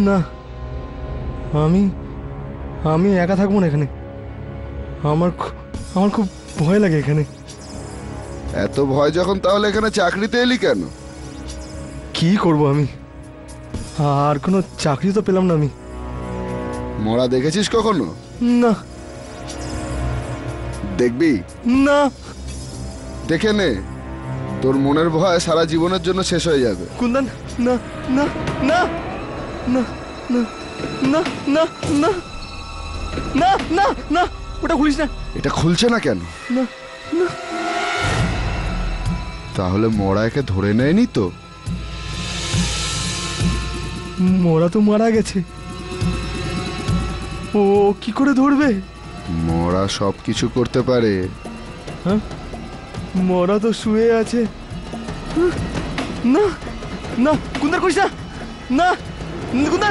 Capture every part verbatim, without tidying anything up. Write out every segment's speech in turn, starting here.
না, আমি আমি একা থাকবো না এখানে। আমার আমার খুব ভয় লাগে এখানে। এত ভয় যখন, তাহলে এখানে চাকরিতে এলি কেন? কি করব আমি? আর কোনো চাকরি তো পেলাম না আমি। মরা দেখেছিস কখনো? না। দেখবি না। দেখে নে, তোর মনের ভয় সারা জীবনের জন্য শেষ হয়ে যাবে। কুন্দন, না না না না না না না না না না না, ওটা খুলিস না। এটা খুলছে না কেন? না না। তাহলে মরা একে ধরে নেয়নি তো? মরা তো মারা গেছে, ও কি করে ধরবে? মরা সব কিছু করতে পারে। হ্যাঁ, মরা তো শুয়ে আছে। না না, কুন্দর করিস না। না কুন্দর,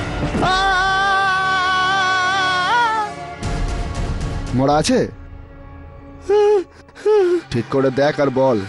মরা আছে? ঠিক করে দেখ আর বল।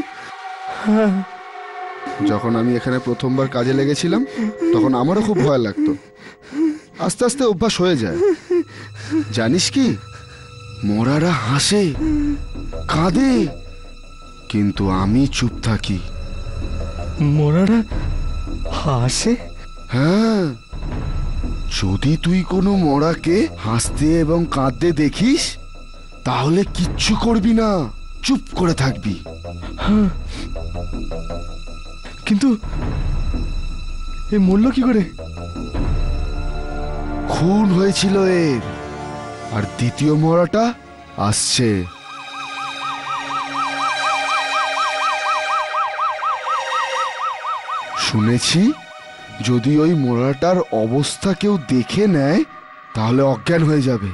যখন আমি এখানে প্রথমবার কাজে লেগেছিলাম, তখন আমারও খুব ভয় লাগতো। আস্তে আস্তে অভ্যাস হয়ে যায়। জানিস কি, মরারা হাসে, কাঁদে, কিন্তু আমি চুপ থাকি। মরারা হাসে? হ্যাঁ, যদি তুই কোনো মরাকে হাসতে এবং কাঁদতে দেখিস, তাহলে কিচ্ছু করবি না, চুপ করে থাকবি। হ্যাঁ, কিন্তু এ মরল কি করে? খুন হয়েছিল এর, আর দ্বিতীয় মরাটা আসছে। শুনেছি যদি ওই মরাটার অবস্থা কেউ দেখে নেয়, তাহলে অজ্ঞান হয়ে যাবে।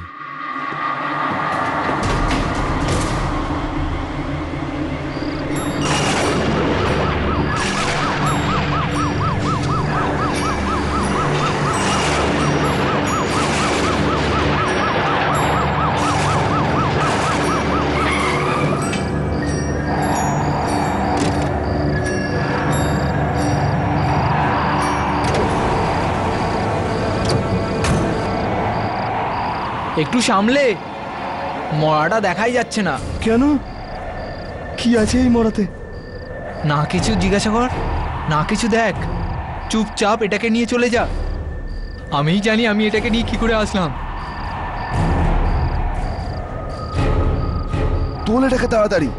একটু সামলে, মরাটা দেখাই যাচ্ছে না। কেন? কি আছে এই মরাতে? না কিছু জিজ্ঞাসা কর, না কিছু দেখ, চুপচাপ এটাকে নিয়ে চলে যা। আমিই জানি আমি এটাকে নিয়ে কি করে আসলাম। তোল এটাকে তাড়াতাড়ি।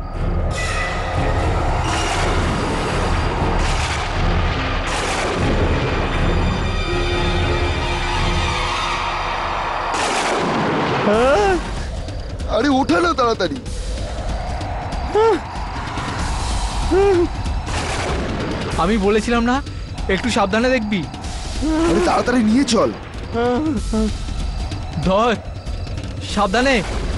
আরে ওঠা না তাড়াতাড়ি। আমি বলেছিলাম না একটু সাবধানে দেখবি। আরে তাড়াতাড়ি নিয়ে চল। ধর, সাবধানে।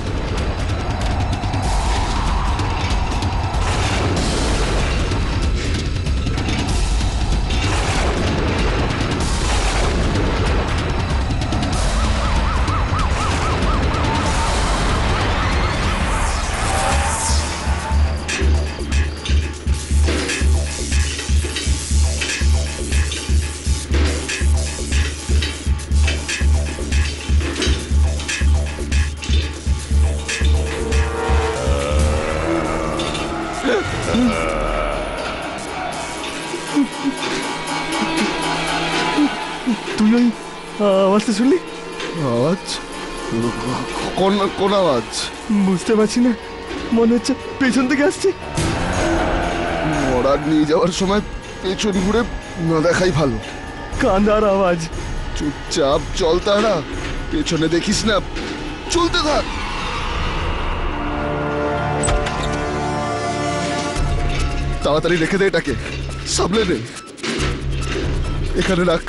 তুই ওই আওয়াজটা শুনলি? আওয়াজ? কোন কোন আওয়াজ? বুঝতে পারছি না, মনে হচ্ছে পেছন থেকে আসছে। মরা নিয়ে যাওয়ার সময় পেছন ঘুরে না দেখাই ভালো। কান্দার আওয়াজ। চুপচাপ চল, তারা পেছনে দেখিস না, চলতে থাক। তাড়াতাড়ি রেখে দে এটাকে, সামলে নে, এখানে রাখ।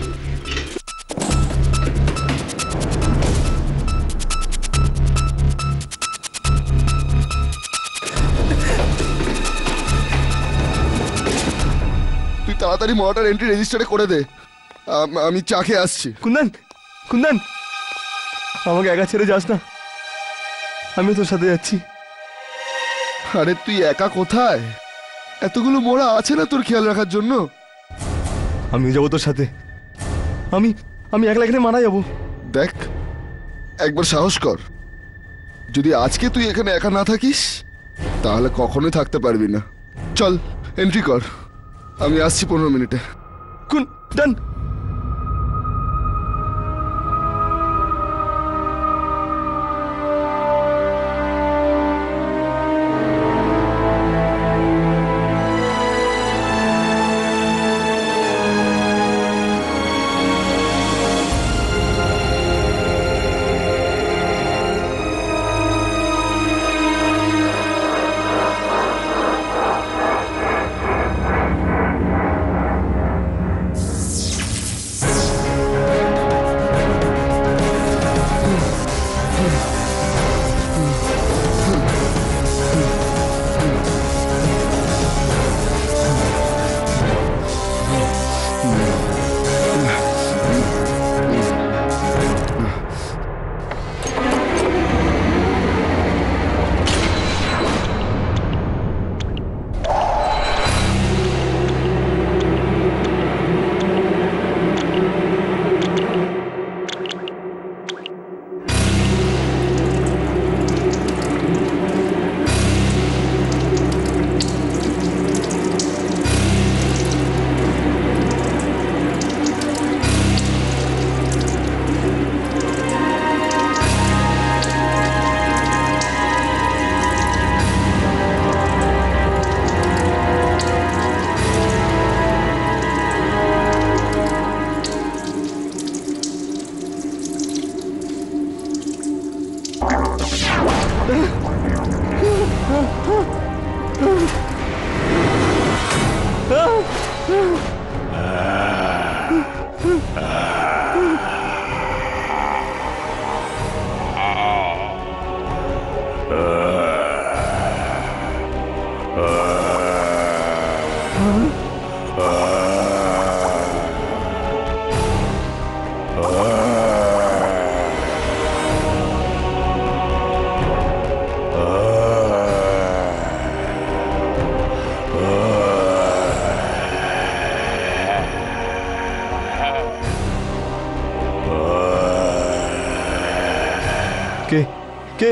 তুই তাড়াতাড়ি মরাটার এন্ট্রি রেজিস্টারে করে দে, আমি চা খেয়ে আসছি। কুন্দন, কুন্দন, আমাকে একা ছেড়ে যাস না, আমি তোর সাথে যাচ্ছি। আরে তুই একা কোথায়? এতগুলো মোড়া আছে না তোর খেয়াল রাখার জন্য? আমি যাবো তোর সাথে, আমি আমি একলা এখানে মারা যাবো। দেখ, একবার সাহস কর। যদি আজকে তুই এখানে একা না থাকিস তাহলে কখনোই থাকতে পারবি না। চল এন্ট্রি কর, আমি আসছি পনেরো মিনিটে। কোন ডান? কে কে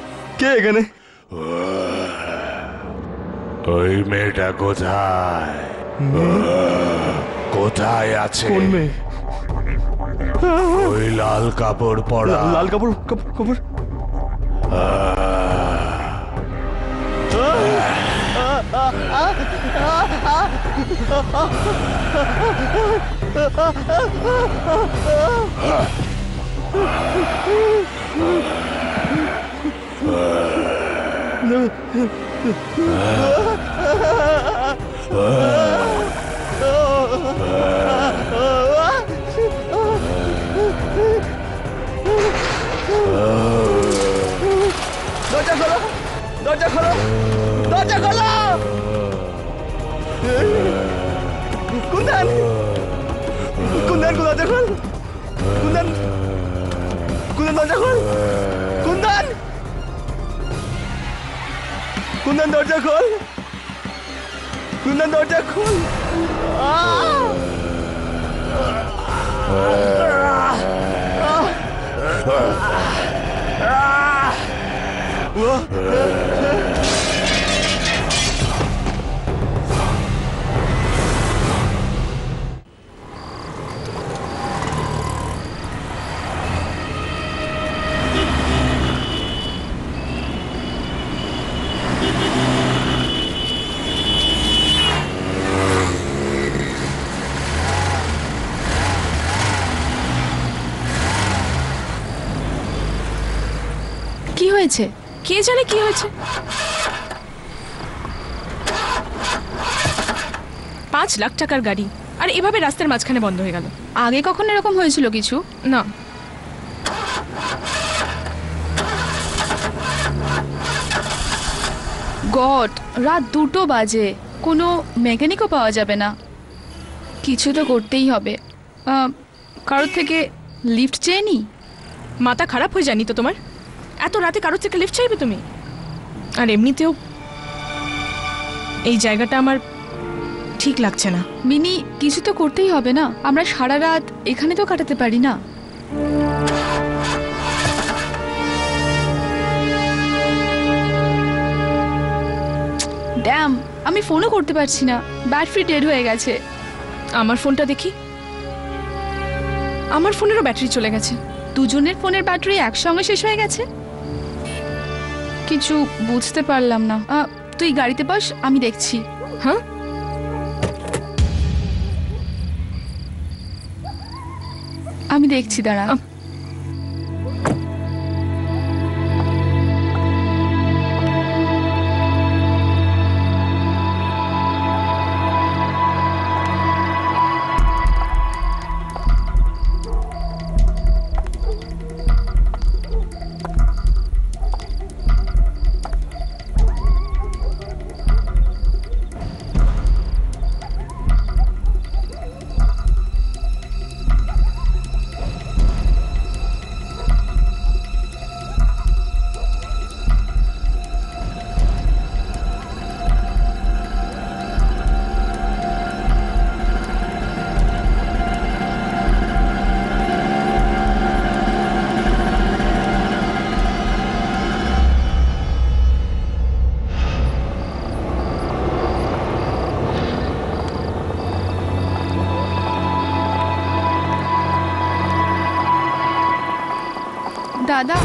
কে এখানে? ওই মেয়েটা কোথায়? কোথায় আছে? কোন মেয়ে? ওই লাল কাপড় পরা। লা- লাল কাপড় কাপড় কাপড় দরজা খোলো, দরজা খোলো, দরজা খোলো! কুন্দন, কুন্দন দরজা খোল, কুন্দন, কুন্দন দরজা খোল, কুন্দন, কুন্দন দরজা খোল, কুন্দন দরজা খোল! কি হয়েছে? কে জানে কি হয়েছে? পাঁচ লাখ টাকার গাড়ি আর এভাবে রাস্তার মাঝখানে বন্ধ হয়ে গেল। আগে কখনো এরকম হয়েছিল কিছু? না, গড, রাত দুটো বাজে, কোনো মেকানিকও পাওয়া যাবে না। কিছু তো করতেই হবে। আহ, কারোর থেকে লিফট চেয়ে নি? মাথা খারাপ হয়ে যায়নি তো তোমার? এত রাতে কারোর থেকে লিফট চাইবে তুমি? আর এমনিতেও এই জায়গাটা আমার ঠিক লাগছে না। মিনি, কিছু তো করতেই হবে না। আমরা সারা রাত এখানে তো কাটাতে পারি না। ড্যাম, আমি ফোনও করতে পারছি না, ব্যাটারি ডেড হয়ে গেছে। আমার ফোনটা দেখি। আমার ফোনেরও ব্যাটারি চলে গেছে। দুজনের ফোনের ব্যাটারি একসঙ্গে শেষ হয়ে গেছে। কিছু বুঝতে পারলাম না। আহ, তুই গাড়িতে বস, আমি দেখছি। হ্যাঁ, আমি দেখছি, দাঁড়া। দাদা,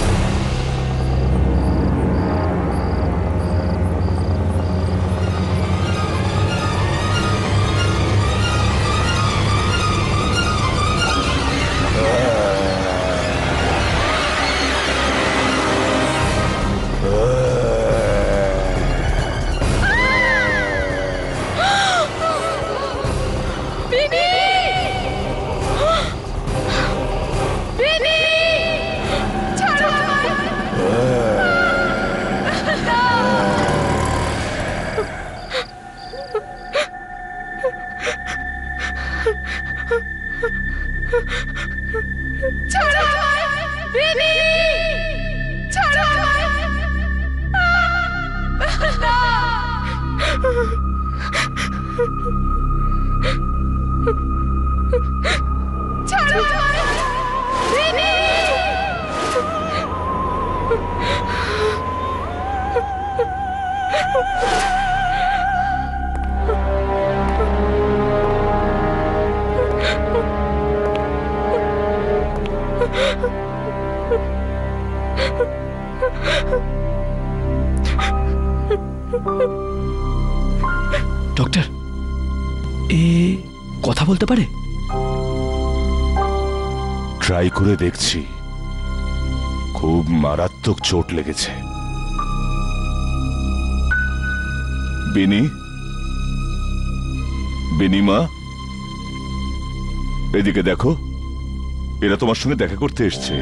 ডক্টর, এ কথা বলতে পারে? ট্রাই করে দেখছি। খুব মারাত্মক চোট লেগেছে। বিনি, বিনি মা, এদিকে দেখো, এরা তোমার সঙ্গে দেখা করতে এসছে।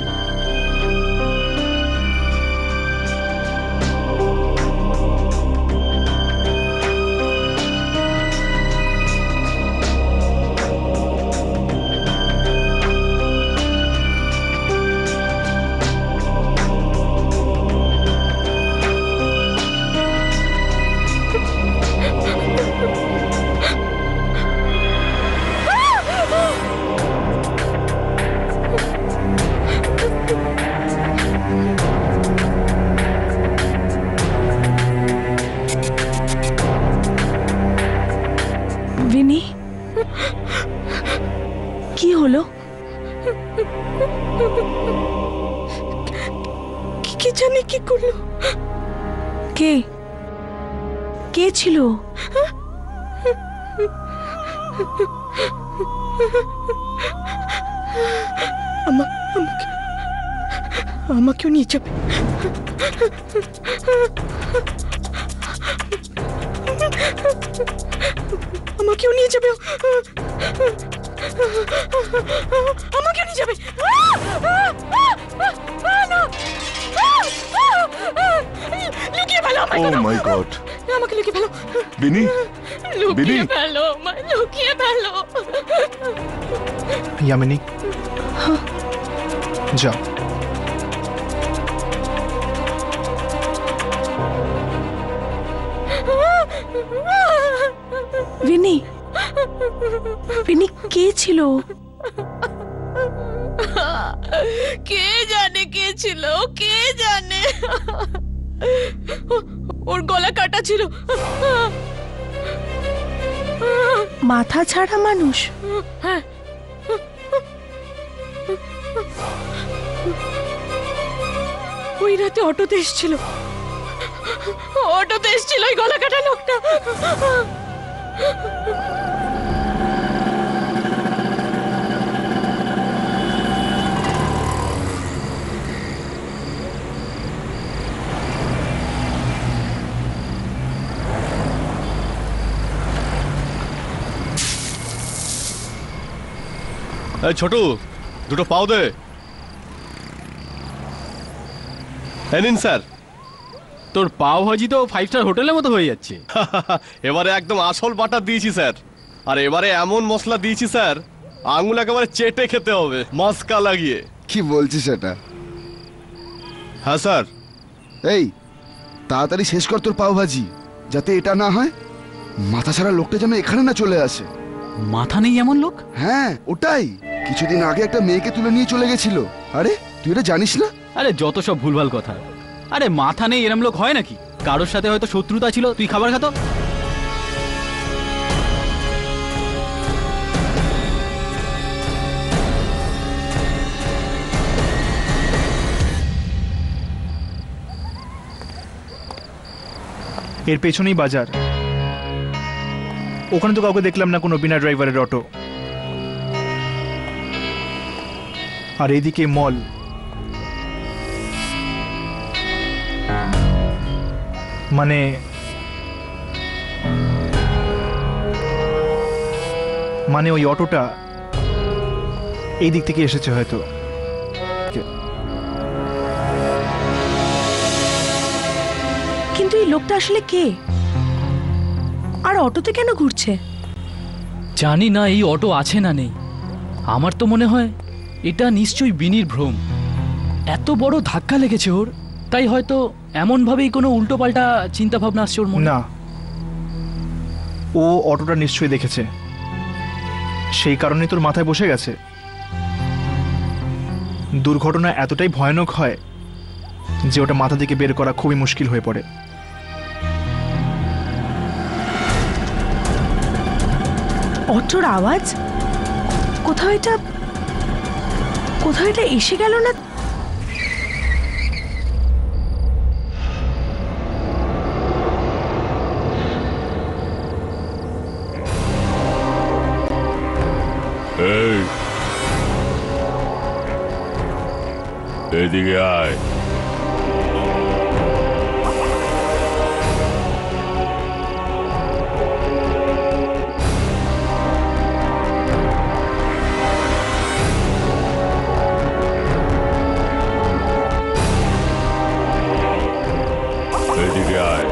विनी, কি হলো? কি জানি কি করলো? কে কে ছিল? আমা- আমাকে আমাকেও নিয়ে যাবে। আমাকেও নিয়ে যাবে। আমাকেও নিয়ে যাবে। লুকিয়ে ফেলো আমাকে। ও মাই গড, আমাকে লুকিয়ে ফেলো। বিনি, বিনি, লুকিয়ে ফেলো আমায়, লুকিয়ে ফেলো। यामिनी, जाओ। विनी, ফিনি কে ছিল? কে জানে কে ছিল, কে জানে। ওর গলা কাটা ছিল। মাথা ছাড়া মানুষ? হ্যাঁ, ওই রাতে অটোতে এসেছিল, অটোতে এসেছিল ওই গলা কাটা লোকটা। ছোটু, দুটো পাও দে। নিন স্যার। তোর পাও ভাজি তো ফাইভ স্টার হোটেলের মতো হয়ে যাচ্ছে। এবারে একদম আসল বাটার দিয়েছি স্যার, আর এবারে এমন মশলা দিয়েছি স্যার, আঙুল একেবারে চেটে খেতে হবে মস্কা লাগিয়ে। কি বলছিস এটা? হ্যাঁ স্যার। এই তাড়াতাড়ি শেষ কর তোর পাও ভাজি, যাতে এটা না হয় মাথা ছাড়া লোকটা যেন এখানে না চলে আসে। মাথা নেই এমন লোক? হ্যাঁ ওটাই, কিছুদিন আগে একটা মেয়েকে তুলে নিয়ে চলে গেছিল। আরে তুই এটা জানিস না? আরে যত সব ভুলভাল কথা। আরে মাথা নেই এরম লোক হয় নাকি? কারোর সাথে হয়তো শত্রুতা ছিল, তুই খাবার খাতো। এর পেছনেই বাজার, ওখানে তো কাউকে দেখলাম না কোনো বিনা ড্রাইভারের অটো। আর এইদিকে মল, মানে মানে ওই অটোটা এই দিক থেকে এসেছে হয়তো। কিন্তু এই লোকটা আসলে কে, আর অটোতে কেন ঘুরছে? জানি না এই অটো আছে না নেই। আমার তো মনে হয় এটা নিশ্চয়ই বিনির ভ্রম। এত বড় ধাক্কা লেগেছে ওর, তাই হয়তো এমন ভাবেই কোনো উল্টো পাল্টা চিন্তা ভাবনা আসছে ওর মনে। না, ও অটোটা নিশ্চয়ই দেখেছে, সেই কারণে তোর মাথায় বসে গেছে। দুর্ঘটনা এতটাই ভয়ানক হয় যে ওটা মাথা থেকে বের করা খুবই মুশকিল হয়ে পড়ে। অটোর আওয়াজ কোথাও, এটা কোথাও এটা এসে গেল না? এই এদিকে আয়। এদিকে আয়।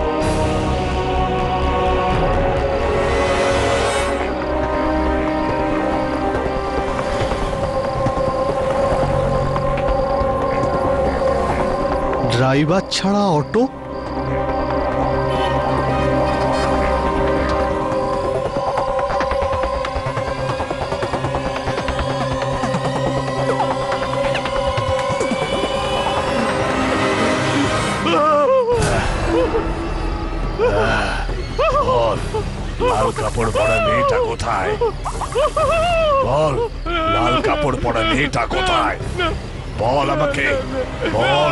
ড্রাইভার ছাড়া অটো? বল, লাল কাপড় পরা মেয়েটা কোথায়? বল, লাল কাপড় পরা মেয়েটা কোথায়? বল আমাকে, বল।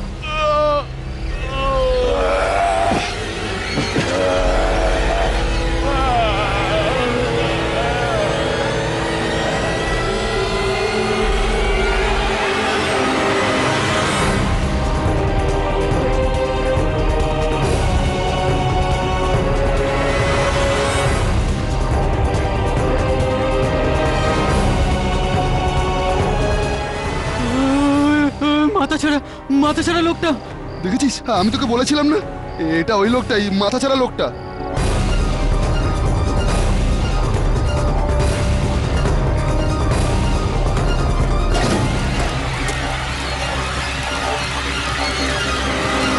মাথা ছাড়া মাথা ছাড়া লোকটা দেখেছিস? আমি তোকে বলেছিলাম না, এটা ওই লোকটাই, মাথা ছাড়া লোকটা।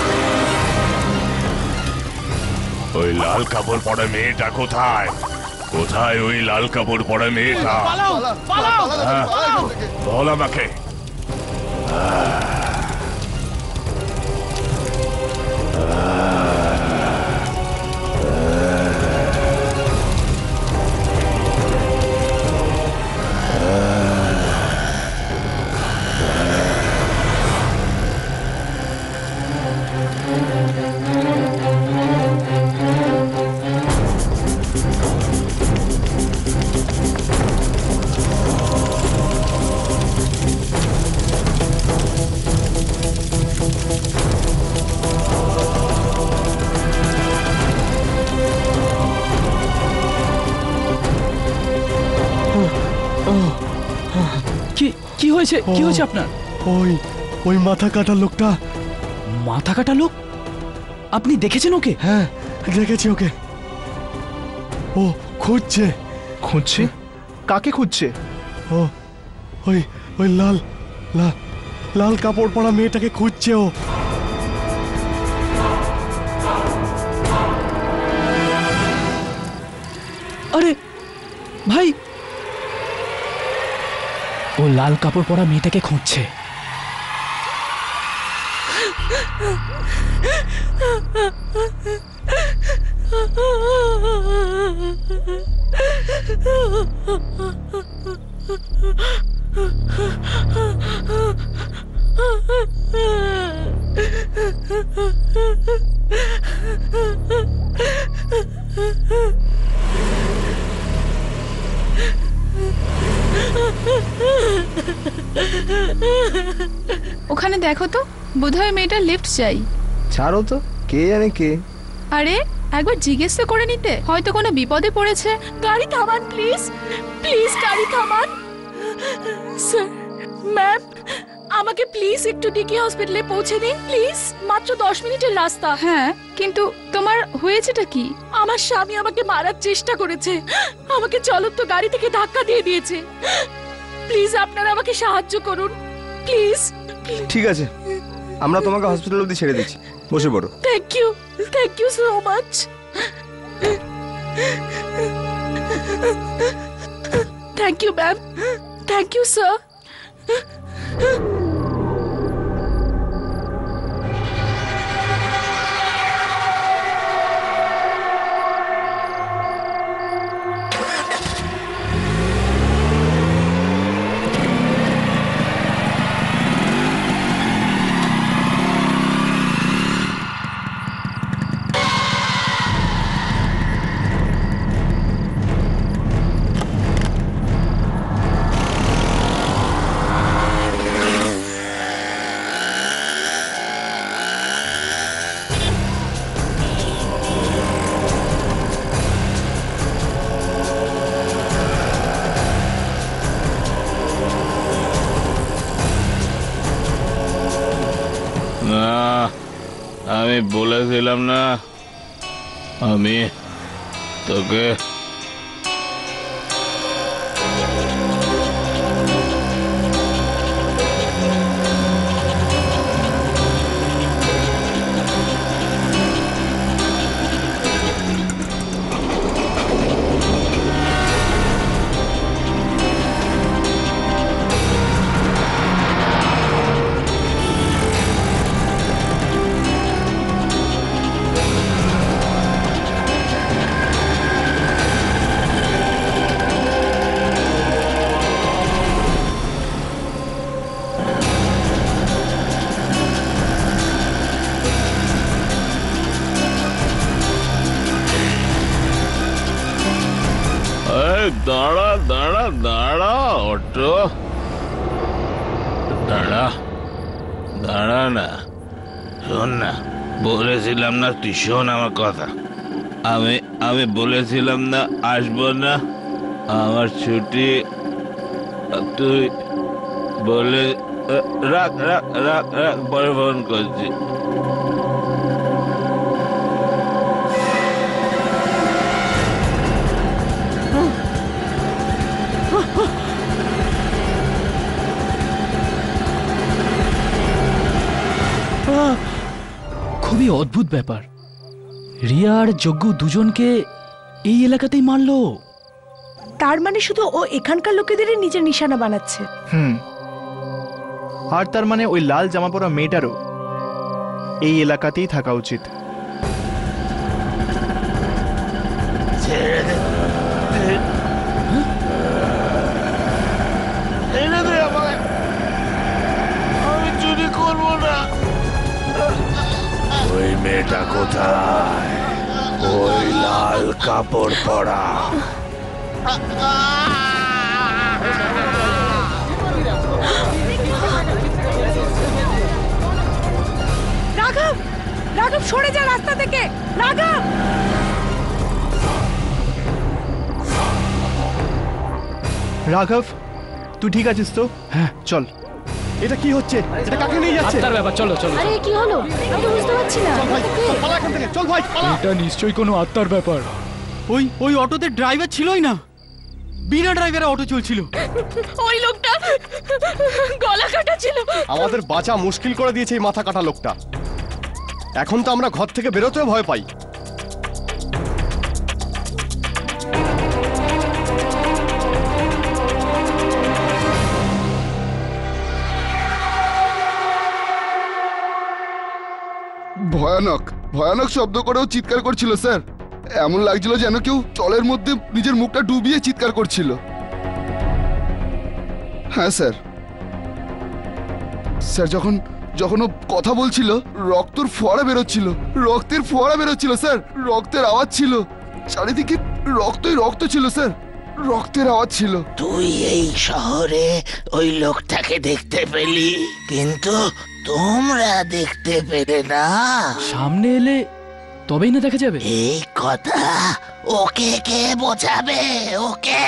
ওই লাল কাপড় পরা মেয়েটা কোথায়? কোথায় ওই লাল কাপড় পরা মেয়েটা? হ্যাঁ, বল আমাকে। কি কি হয়েছে কি হয়েছে আপনার? ওই ওই মাথা কাটা লোকটা। মাথা কাটা লোক? আপনি দেখেছেন ওকে? হ্যাঁ, দেখেছি ওকে। ও খুঁজছে। খুঁজছে? কাকে খুঁজছে? ও ওই ওই লাল লাল লাল কাপড় পরা মেয়েটাকে খুঁজছে ও। আরে ভাই, ও লাল কাপড় পরা মেয়েটাকে খুঁজছে। ওখানে দেখো তো, বোধহয় মেয়েটার লিফট চাই। ছাড়ো তো, কে জানে কে। আরে একবার জিজ্ঞেস তো করে নিতে, হয়তো কোনো বিপদে পড়েছে। গাড়ি থামান প্লিজ, প্লিজ গাড়ি থামান। স্যার, ম্যাম, আমাকে প্লিজ একটু ডিকি হসপিটালে পৌঁছে দিন প্লিজ। মাত্র দশ মিনিটের রাস্তা। হ্যাঁ, কিন্তু তোমার হয়েছেটা কি? আমার স্বামী আমাকে মারার চেষ্টা করেছে, আমাকে চলন্ত গাড়ি থেকে ধাক্কা দিয়ে দিয়েছে। প্লিজ আপনারা আমাকে সাহায্য করুন প্লিজ। ঠিক আছে, আমরা তোমাকে হসপিটাল অবধি ছেড়ে দিচ্ছি, বসে পড়ো। Thank you, thank you so much. Thank you ma'am, thank you sir. না, আমি বলেছিলাম না আমি তোকে দাঁড়া দাঁড়া দাঁড়া অটো দাঁড়া দাঁড়া না, শোন না, বলেছিলাম না, তুই শোন আমার কথা। আমি আমি বলেছিলাম না আসবো না, আমার ছুটি। তুই বলে রাখ রাখ রাখ রাখ পরে ফোন করছি। খুবই অদ্ভুত ব্যাপার, রিয়া আর যজ্ঞ দুজনকে এই এলাকাতেই মারলো। তার মানে শুধু ও এখানকার লোকেদেরই নিজের নিশানা বানাচ্ছে। হুম, আর তার মানে ওই লাল জামা পরা মেয়েটারও এই এলাকাতেই থাকা উচিত। ছেড়ে দে, ছেড়ে দে আমায়, আমি চুরি করবো না। ওই মেয়েটা কোথায়? ওই লাল কাপড় পরা রাঘব, রাঘব সরে যা রাস্তা থেকে। রাঘব, রাঘব তুই ঠিক আছিস তো? হ্যাঁ চল। এটা কি হচ্ছে? এটা কাকে নিয়ে যাচ্ছে? আত্মার ব্যাপার, চলো চলো। আরে কি হলো? আমি তো বুঝতে পারছি না। চল ভাই, চল, পালা এখান থেকে, চল ভাই, পালা। এটা নিশ্চয়ই কোনো আত্মার ব্যাপার। ওই ওই অটোতে ড্রাইভার ছিলই না, বিনা ড্রাইভারে অটো চলছিল। ওই লোকটা গলা কাটা ছিল। আমাদের বাঁচা মুশকিল করে দিয়েছে এই মাথা কাটা লোকটা। এখন তো আমরা ঘর থেকে বেরোতেও ভয় পাই। ভয়ানক ভয়ানক শব্দ করেও চিৎকার করছিল স্যার। এমন লাগছিল যেন কেউ জলের মধ্যে নিজের মুখটা ডুবিয়ে চিৎকার করছিল। হ্যাঁ স্যার, স্যার যখন যখন ও কথা বলছিল রক্তর ফোয়ারা বেরোচ্ছিল, রক্তের ফোয়ারা বেরোচ্ছিল স্যার, রক্তের আওয়াজ ছিল, চারিদিকে রক্তই রক্ত ছিল স্যার, রক্তের আওয়াজ ছিল। তুই এই শহরে ওই লোকটাকে দেখতে পেলি, কিন্তু তোমরা দেখতে পেলে না। সামনে এলে তবেই না দেখা যাবে। এই কথা ওকে কে বোঝাবে? ওকে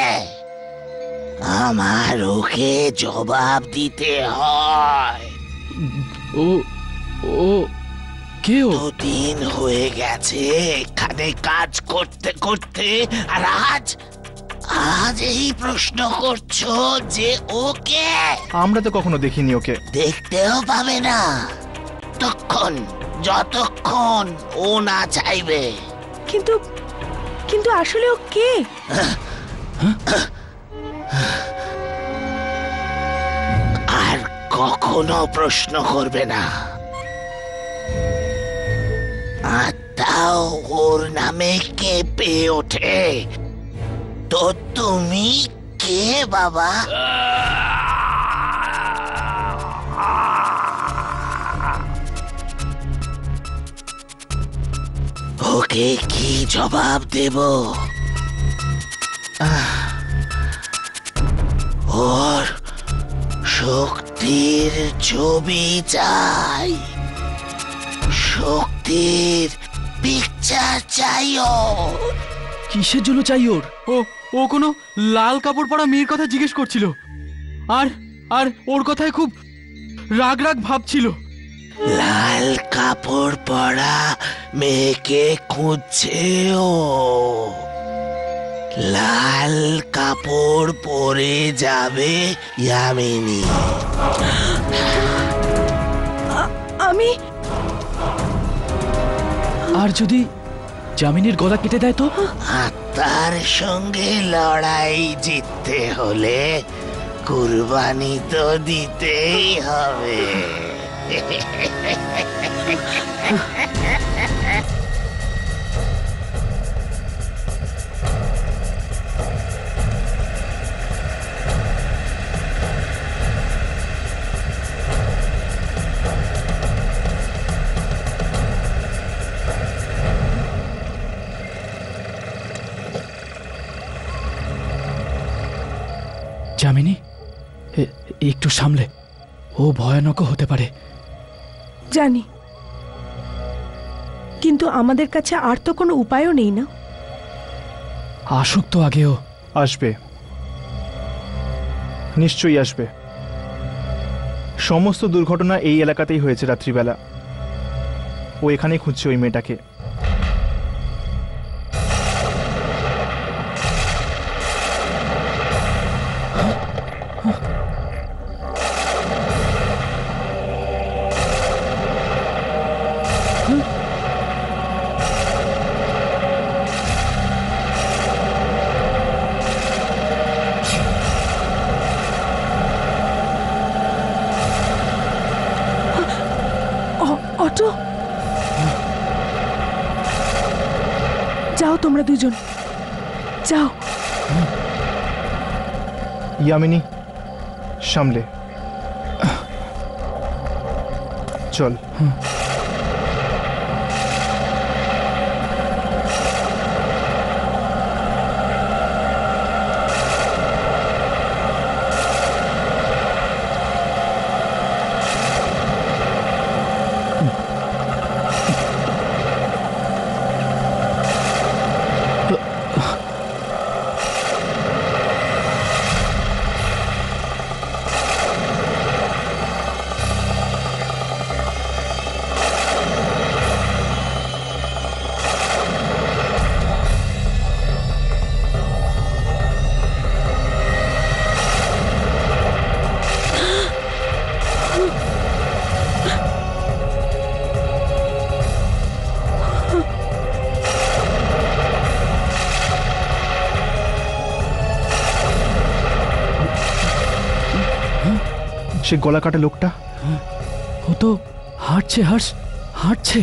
আমার ওকে জবাব দিতে হয়। ও ও কে ও? দুদিন হয়ে গেছে এখানে কাজ করতে করতে, আর আজ আজ এই প্রশ্ন করছো যে ওকে? আমরা তো কখনো দেখিনি ওকে। দেখতেও পাবে না তখন, যতক্ষণ ও না চাইবে। কিন্তু কিন্তু আসলে ও কে? আর কখনো প্রশ্ন করবে না। আত্মাও ওর নামে কেঁপে ওঠে। তো তুমি কে বাবা? ওকে কি জবাব দেব? আহ, ওর শক্তির ছবি চাই, শক্তির পিকচার চাই ওর। কিসের জন্য চাই ওর? ও ও কোনো লাল কাপড় পরা মেয়ের কথা জিজ্ঞেস করছিল, আর আর ওর কথায় খুব রাগ রাগ ভাবছিল। লাল কাপড় পরা মেয়েকে খুঁজছে ও। লাল কাপড় পরে যাবে ইয়ামিনী। আমি আর যদি জামিনের গলা কেটে দেয় তো? আত্মার সঙ্গে লড়াই জিততে হলে কুরবানি তো দিতেই হবে। জামিনী, এ- একটু সামলে, ও ভয়ানক হতে পারে। জানি, কিন্তু আমাদের কাছে আর তো কোনো উপায়ও নেই না। আসুক তো আগেও। আসবে, নিশ্চয়ই আসবে। সমস্ত দুর্ঘটনা এই এলাকাতেই হয়েছে রাত্রিবেলা। ও এখানেই খুঁজছে ওই মেয়েটাকে। যাও তোমরা দুজন, যাও। ইয়ামিনী, সামলে চল। সে গলা কাটা লোকটা ও তো হাঁটছে, হর্ষ হাঁটছে।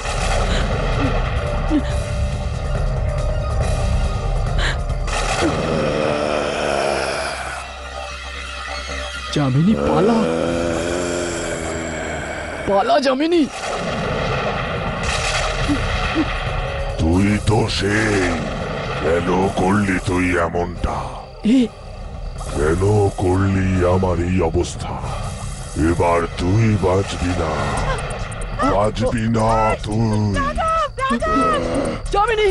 যামিনী পালা, পালা যামিনী। তুই তো সেই, কেন করলি তুই এমনটা? এ কেন করলি আমার এই অবস্থা? এবার তুই বাঁচবি না, বাঁচবি না তুই। যামিনী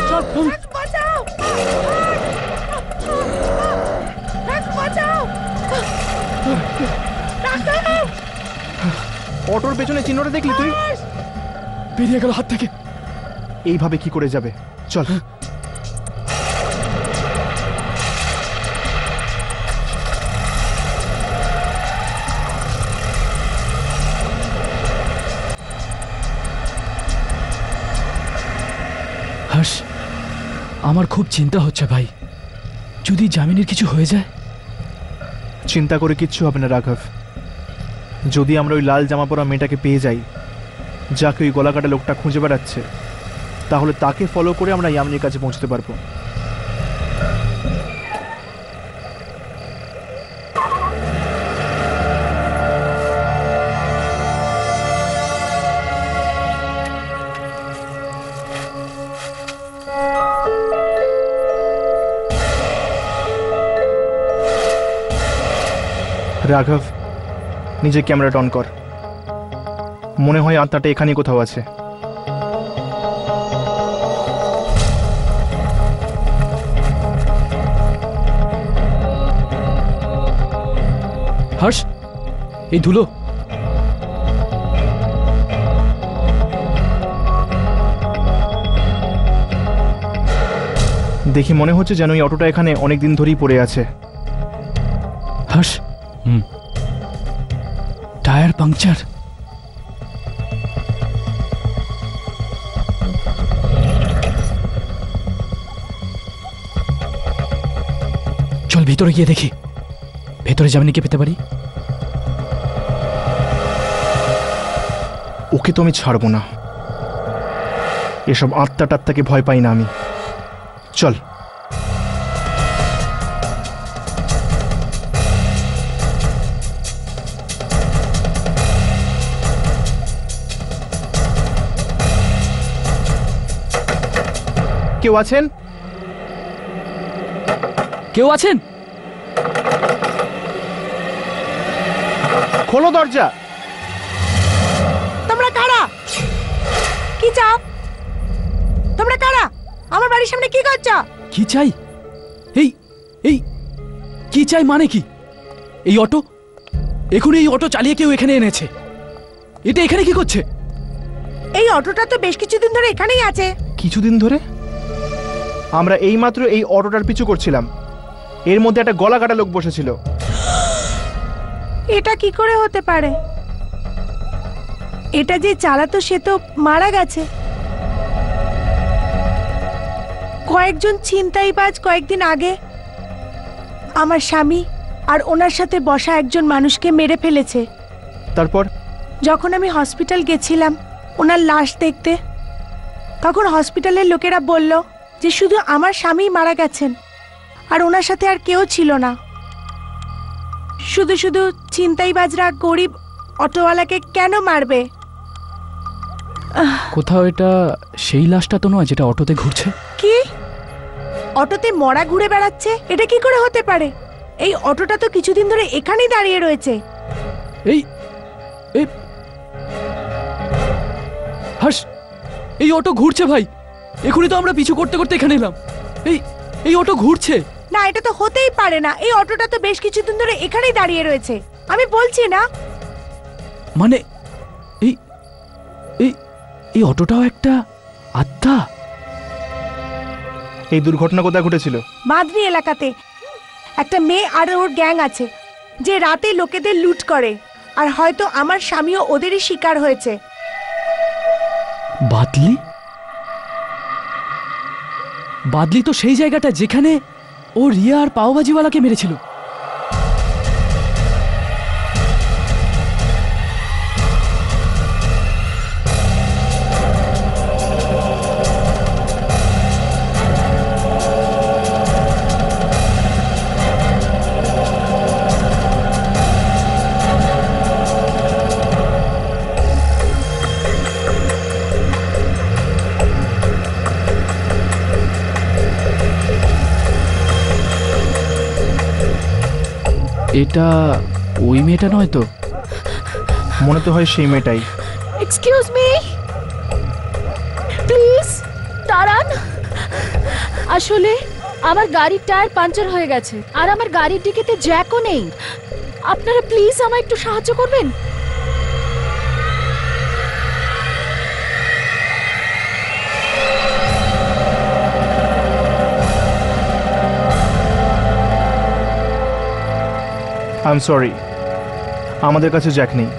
অটোর পেছনে চিহ্নটা দেখলি তুই? বেরিয়ে গেল হাত থেকে। এইভাবে কি করে যাবে? চল। হর্ষ, আমার খুব চিন্তা হচ্ছে ভাই, যদি যামিনীর কিছু হয়ে যায়। চিন্তা করে কিচ্ছু হবে না রাঘব। যদি আমরা ওই লাল জামা পরা মেয়েটাকে পেয়ে যাই, যাকে ওই গলা কাটা লোকটা খুঁজে বেড়াচ্ছে, তাহলে তাকে ফলো করে আমরা ইয়ামিনীর কাছে পৌঁছতে পারবো। রাঘব, নিজে ক্যামেরাটা অন কর। মনে হয় আত্মাটা এখানেই কোথাও আছে। হর্ষ, এই ধুলো। দেখি মনে হচ্ছে যেন এই অটোটা এখানে অনেকদিন ধরেই পড়ে আছে। হর্ষ, হুম, টায়ার পাংচার। চল ভিতরে গিয়ে দেখি, ভেতরে যামিনীকে পেতে পারি। ওকে তো আমি ছাড়বো না। এসব আত্মা টাত্মাকে ভয় পাই না আমি। চল। কেউ আছেন? কেউ আছেন? খোলো দরজা। তোমরা কারা? কি চাও? তোমরা কারা? আমার বাড়ির সামনে কি করছো? কি চাই? এই এই কি চাই মানে কি? এই অটো, এখন এই অটো চালিয়ে কেউ এখানে এনেছে। এটা এখানে কি করছে? এই অটোটা তো বেশ কিছুদিন ধরে এখানেই আছে। কিছুদিন ধরে? আমরা এইমাত্র এই অটোটার পিছু করছিলাম, এর মধ্যে একটা গলা কাটা লোক বসেছিল। এটা কি করে হতে পারে? এটা যে চালাতো সে তো মারা গেছে। কয়েকজন ছিনতাইবাজ কয়েকদিন আগে আমার স্বামী আর ওনার সাথে বসা একজন মানুষকে মেরে ফেলেছে। তারপর যখন আমি হসপিটাল গেছিলাম ওনার লাশ দেখতে, তখন হসপিটালের লোকেরা বলল যে শুধু আমার স্বামী মারা গেছেন, আর ওনার সাথে আর কেউ ছিল না। শুধু শুধু ছিনতাইবাজরা গরিব অটোওয়ালাকে কেন মারবে? কোথাও এটা সেই লাশটা তো নয় যেটা অটোতে ঘুরছে। কি? অটোতে মরা ঘুরে বেড়াচ্ছে? এটা কি করে হতে পারে? এই অটোটা তো কিছুদিন ধরে এখানেই দাঁড়িয়ে রয়েছে। এই এই হাস, এই অটো ঘুরছে ভাই। এখনই তো আমরা পিছু করতে করতে এখানে এলাম। এই এই অটো ঘুরছে। না, এটা তো হতেই পারে না। এই অটোটা তো বেশ কিছুদিন ধরে এখানেই দাঁড়িয়ে রয়েছে। আমি বলছি না। মানে এই এই এই অটোটাও একটা আত্মা। এই দুর্ঘটনা কোথায় ঘটেছিল? মাদরি এলাকাতে একটা মেয়ে আর ওর গ্যাং আছে যে রাতে লোকেদের লুট করে, আর হয়তো আমার স্বামীও ওদেরই শিকার হয়েছে। বাদলি? বাদলি তো সেই জায়গাটা যেখানে ও রিয়া আর পাওভাজিওয়ালাকে মেরেছিল। এটা ওই মেয়েটা নয় তো? মনে তো হয় সেই মেয়েটাই। এক্সকিউজ মি, প্লিজ দাঁড়ান। আসলে আমার গাড়ির টায়ার পাঞ্চার হয়ে গেছে, আর আমার গাড়ির ডিকিতে জ্যাকও নেই। আপনারা প্লিজ আমায় একটু সাহায্য করবেন। আই এম সরি, আমাদের কাছে জ্যাক নেই।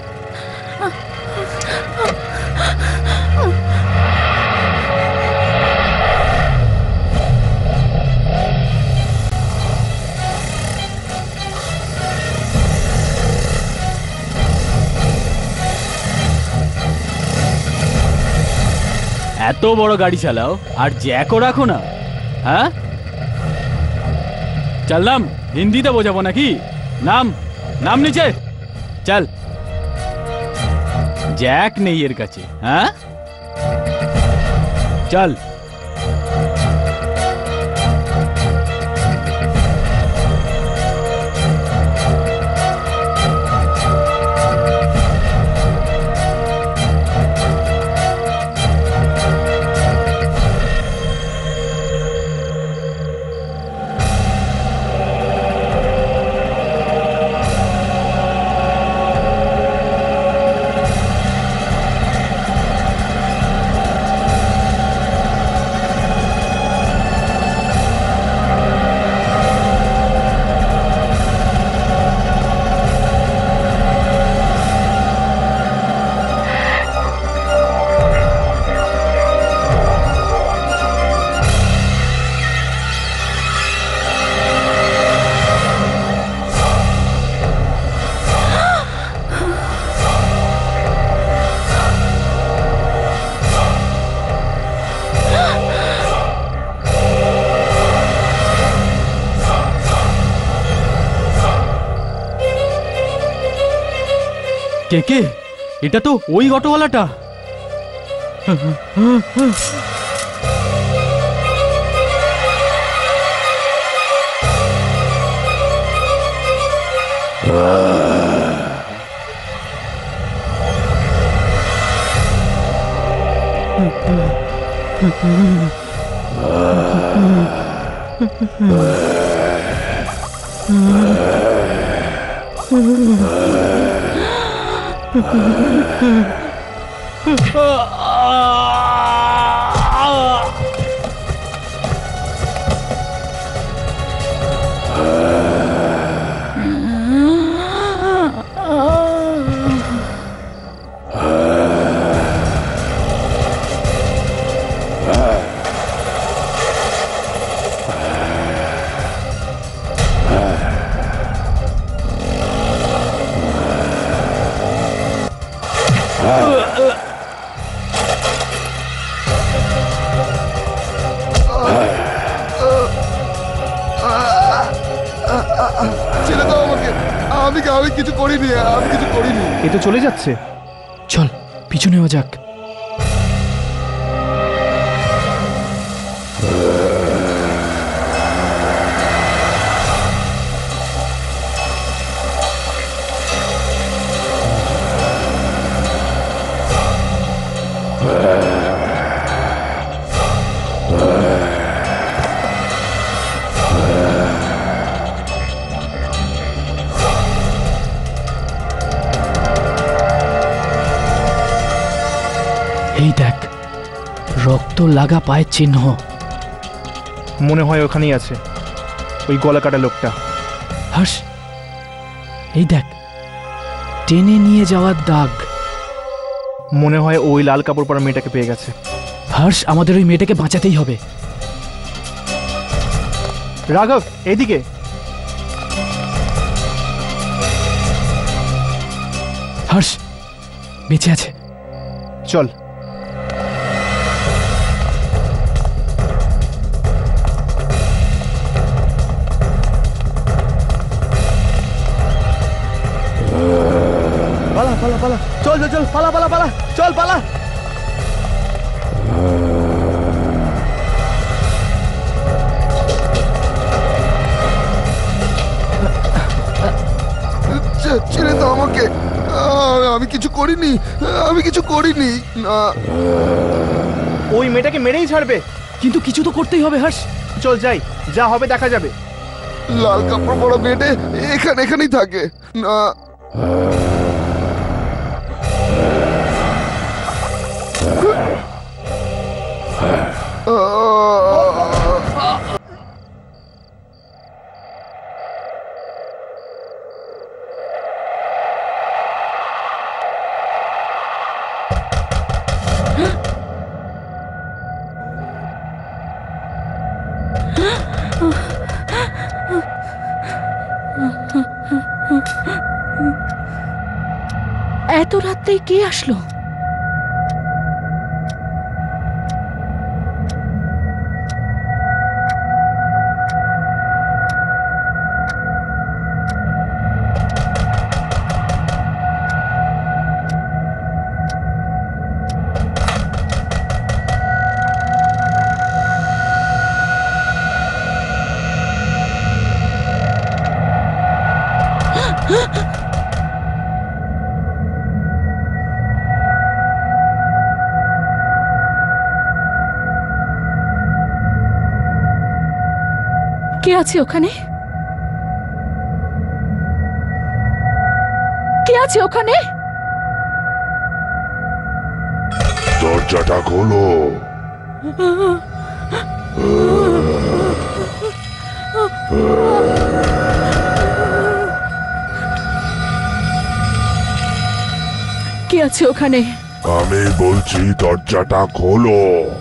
এত বড় গাড়ি চালাও আর জ্যাকও রাখো না? হ্যাঁ, চললাম। হিন্দিতে বোঝাবো নাকি? নাম নাম নিচে চল। জ্যাক নেই এর কাছে। হ্যাঁ চল। কে কে? এটা তো ওই অটোওয়ালাটা। আমি আমি কিছু করিনি, আমি কিছু করিনি। এ তো চলে যাচ্ছে। চল পিছু নেওয়া যাক। এই দেখ, রক্ত লাগা পায়ের চিহ্ন। মনে হয় ওখানেই আছে ওই গলা কাটা লোকটা। হর্ষ, এই দেখ, টেনে নিয়ে যাওয়ার দাগ। মনে হয় ওই লাল কাপড় পরা মেয়েটাকে পেয়ে গেছে। হর্ষ, আমাদের ওই মেয়েটাকে বাঁচাতেই হবে। রাঘব, এদিকে। হর্ষ বেঁচে আছে। চল। পালা পালা পালা, চল চল চল, পালা পালা পালা, চল পালা। ছেড়ে দাও আমাকে, আমি কিছু করিনি, আমি কিছু করিনি। না, ওই মেয়েটাকে মেরেই ছাড়বে, কিন্তু কিছু তো করতেই হবে। হর্ষ চল যাই, যা হবে দেখা যাবে। লাল কাপড় পরা মেয়েটে এখানে এখানেই থাকে। না, এত রাত্রে কে আসলো? কে আছে ওখানে? কে আছে ওখানে? দরজাটা খোলো। কে আছে ওখানে? আমি বলছি দরজাটা খোলো।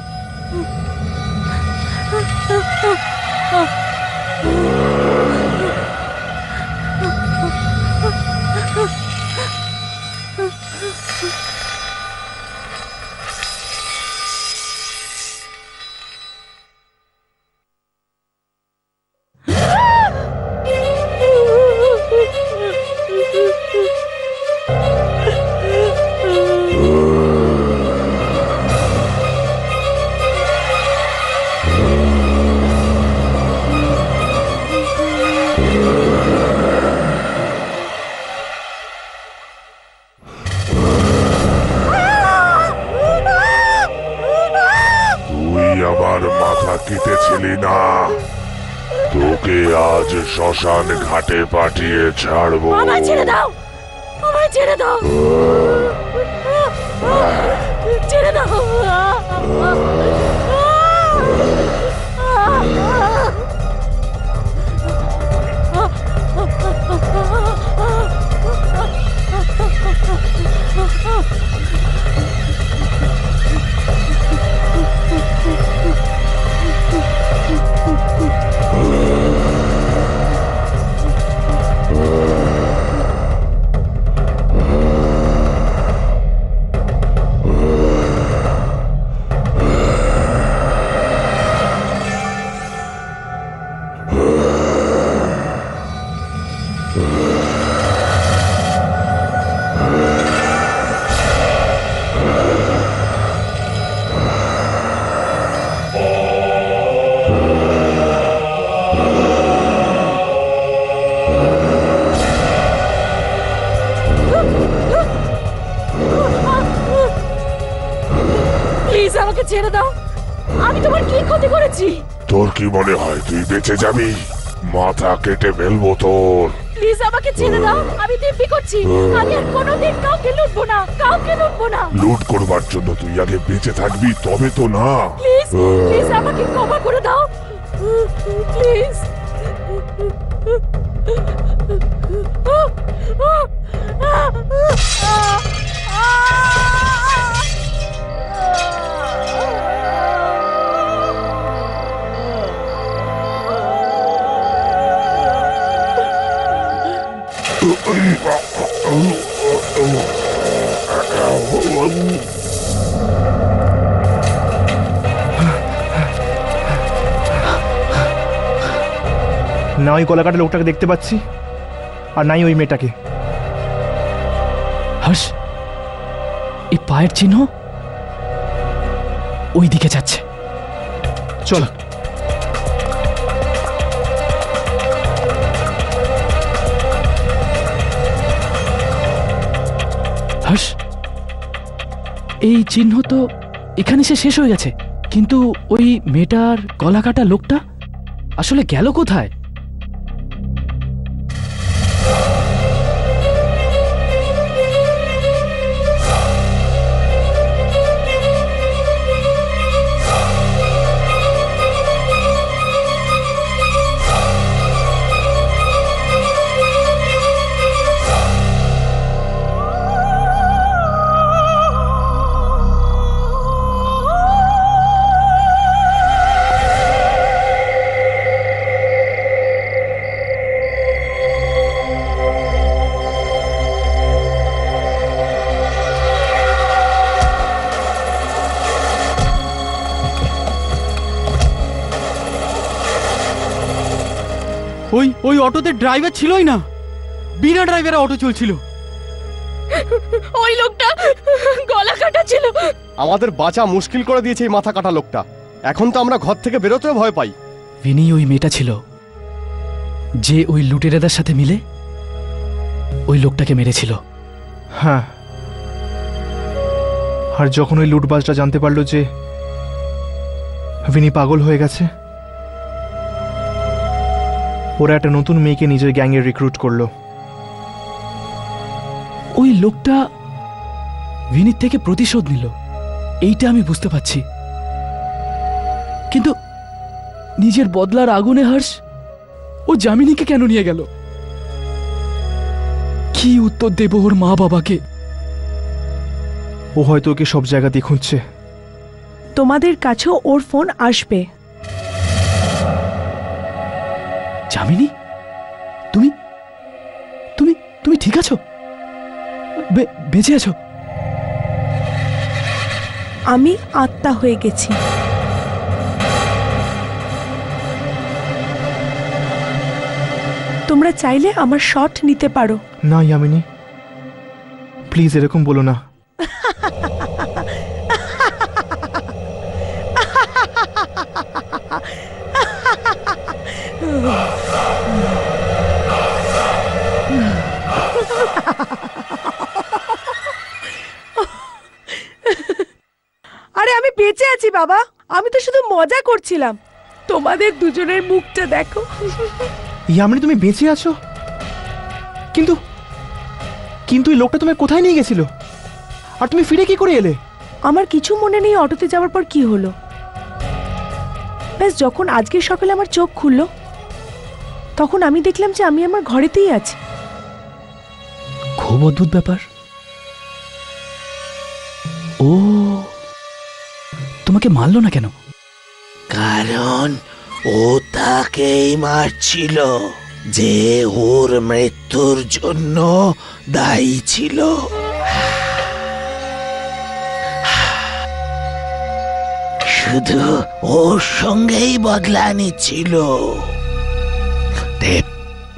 তোকে আজ শ্মশান ঘাটে পাঠিয়ে ছাড়বো। আমায় ছেড়ে দাও, আমায় ছেড়ে দাও, ছেড়ে দাও। ছেড়ে দাও। আমি তোমার কি ক্ষতি করেছি? তোর কি মনে হয় তুই বেঁচে যাবি? মাথা কেটে ফেলবো তোর। প্লিজ আমাকে ছেড়ে দাও, আমি দিব্যি করছি আমি আর কোনোদিন কাউকে লুটবো না, কাউকে লুটবো না। লুট করবার জন্য তুই আগে বেঁচে থাকবি, তবে তো না। প্লিজ প্লিজ আমাকে ক্ষমা করে দাও প্লিজ। না ওই গলা কাটা লোকটাকে দেখতে পাচ্ছি, আর নাই ওই মেয়েটাকে। হর্ষ, এই পায়ের চিহ্ন ওই দিকে যাচ্ছে। চল। হর্ষ, এই চিহ্ন তো এখানে সে শেষ হয়ে গেছে, কিন্তু ওই মেয়েটার গলা কাটা লোকটা আসলে গেল কোথায়? ওই ওই অটোতে ড্রাইভার ছিলই না, বিনা ড্রাইভারে অটো চলছিল। ওই লোকটা গলা কাটা ছিল। আমাদের বাঁচা মুশকিল করে দিয়েছে এই মাথা কাটা লোকটা। এখন তো আমরা ঘর থেকে বেরোতেও ভয় পাই। ভিনি ওই মেয়েটা ছিল যে ওই লুটেরাদের সাথে মিলে ওই লোকটাকে মেরেছিল। হ্যাঁ, আর যখন ওই লুটবাজটা জানতে পারলো যে ভিনি পাগল হয়ে গেছে, ওরা একটা নতুন মেয়েকে নিজের গ্যাংয়ে রিক্রুট করলো। ওই লোকটা ভিনির থেকে প্রতিশোধ নিল, এইটা আমি বুঝতে পারছি, কিন্তু নিজের বদলার আগুনে হর্ষ ও জামিনীকে কেন নিয়ে গেল? কি উত্তর দেব ওর মা বাবাকে? ও হয়তো ওকে সব জায়গাতেই খুঁজছে। তোমাদের কাছেও ওর ফোন আসবে। জামিনী, তুমি তুমি তুমি ঠিক আছো? বেঁচে আছো? আমি আত্মা হয়ে গেছি। তোমরা চাইলে আমার শট নিতে পারো। না ইয়ামিনী, প্লিজ এরকম বলো না। আরে আমি বেঁচে আছি বাবা, আমি তো শুধু মজা করছিলাম। তোমাদের দুজনের মুখটা দেখো। ইয়ামিনী, তুমি বেঁচে আছো? কিন্তু কিন্তু এই লোকটা তোমায় কোথায় নিয়ে গেছিল, আর তুমি ফিরে কি করে এলে? আমার কিছু মনে নেই অটোতে যাওয়ার পর কি হলো। ব্যাস যখন আজকে সকালে আমার চোখ খুললো, তখন আমি দেখলাম যে আমি আমার ঘরেতেই আছি। খুব অদ্ভুত ব্যাপার। ও তোমাকে মারলো না কেন? কারণ ও তাকেই মারছিল যে ওর মৃত্যুর জন্য দায়ী ছিল। শুধু ওর সঙ্গেই বদলা নিচ্ছিল। দেব,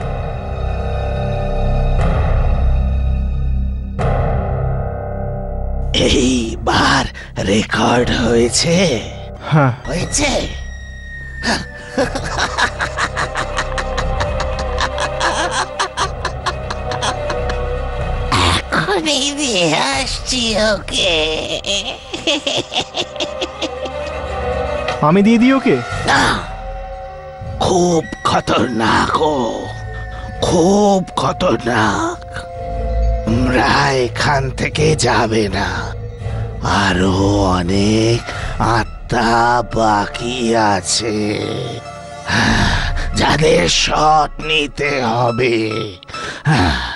এইবার রেকর্ড হয়েছে? হ্যাঁ হয়েছে। এখনই দিয়ে আসছি ওকে। আমি দিয়ে দিই ওকে? না, খুব খতরনাক ও, খুব খতরনাক। আমরা এখান থেকে যাবে না, আরো অনেক আত্মা বাকি আছে যাদের শট নিতে হবে।